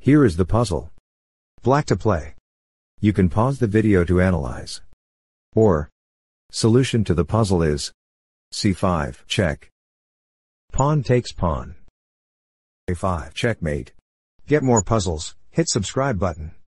Here is the puzzle. Black to play. You can pause the video to analyze. Or, solution to the puzzle is c5, check. Pawn takes pawn. a5, checkmate. Get more puzzles, hit subscribe button.